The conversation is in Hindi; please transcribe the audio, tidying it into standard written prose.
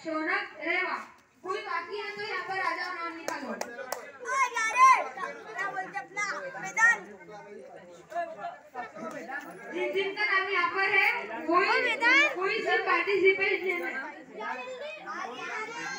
शौनक, रेवा। कोई बाकी है तो यहाँ पर आ जाओ, नाम निकालो। क्या बोलते अपना मैदान। जिनका नाम यहाँ पर है कोई सिर्फ पार्टिसिपेट लेना है।